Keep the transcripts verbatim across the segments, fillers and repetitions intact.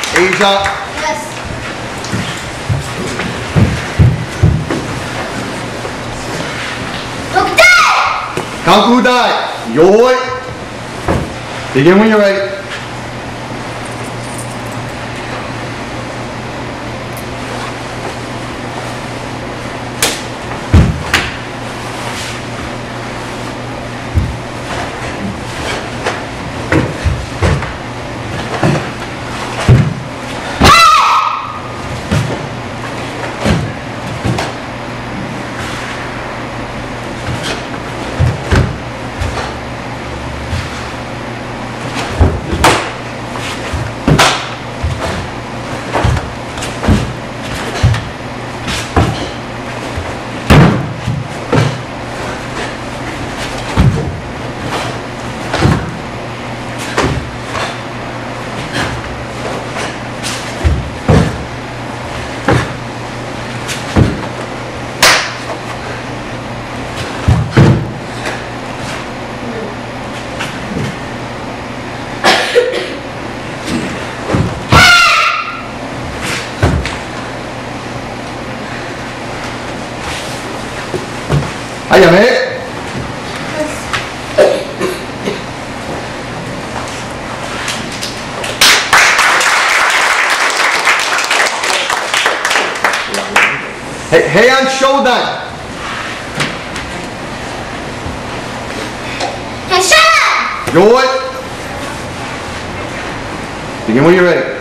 Asia. Yes. Kanku Dai. Kanku Dai. Yoi. Begin when you're ready. Hiya, mate. Hey, hey, on shoulder. Hey, shut up. Yoi. Begin when you're ready.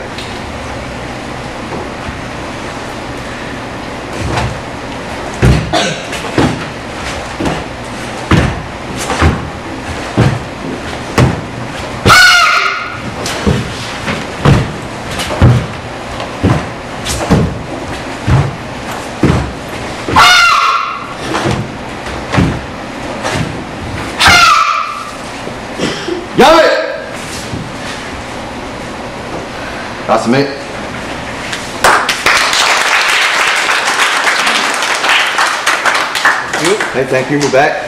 Got it! That's it. Hey, thank you. Move back.